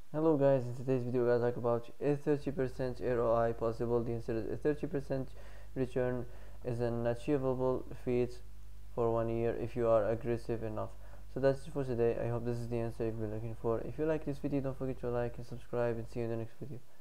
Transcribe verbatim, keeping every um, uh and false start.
Hello guys, in today's video we're gonna talk about is thirty percent R O I possible. The answer is thirty percent return is an achievable feat for one year if you are aggressive enough. So that's it for today. I hope this is the answer you've been looking for. If you like this video, don't forget to like and subscribe, and see you in the next video.